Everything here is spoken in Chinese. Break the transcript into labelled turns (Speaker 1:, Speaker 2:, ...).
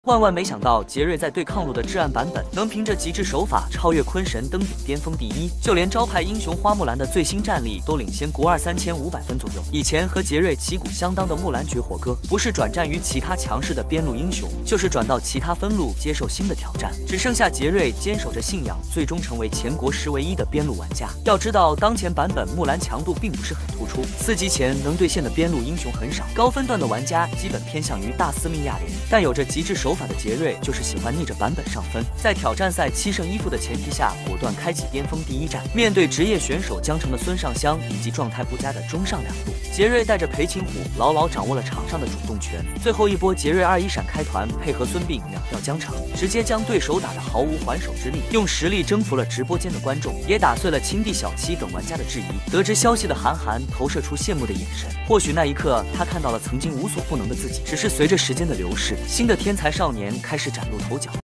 Speaker 1: 万万没想到，杰瑞在对抗路的至暗版本能凭着极致手法超越坤神，登顶巅峰第一。就连招牌英雄花木兰的最新战力都领先国二3500分左右。以前和杰瑞旗鼓相当的木兰绝火哥，不是转战于其他强势的边路英雄，就是转到其他分路接受新的挑战。只剩下杰瑞坚守着信仰，最终成为全国10唯1的边路玩家。要知道，当前版本木兰强度并不是很突出，4级前能兑现的边路英雄很少，高分段的玩家基本偏向于大司命亚莲，但有着极致手法的杰瑞就是喜欢逆着版本上分，在挑战赛7胜1负的前提下，果断开启巅峰第一战。面对职业选手江城的孙尚香以及状态不佳的中上两路，杰瑞带着裴擒虎牢牢掌握了场上的主动权。最后一波，杰瑞2-1闪开团，配合孙膑秒掉江城，直接将对手打得毫无还手之力，用实力征服了直播间的观众，也打碎了青帝、小七等玩家的质疑。得知消息的韩寒投射出羡慕的眼神，或许那一刻他看到了曾经无所不能的自己。只是随着时间的流逝，新的天才少年开始崭露头角。